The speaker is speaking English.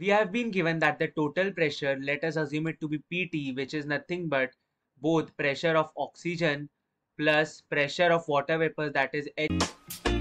We have been given that the total pressure, let us assume it to be Pt, which is nothing but both pressure of oxygen plus pressure of water vapor, that is H.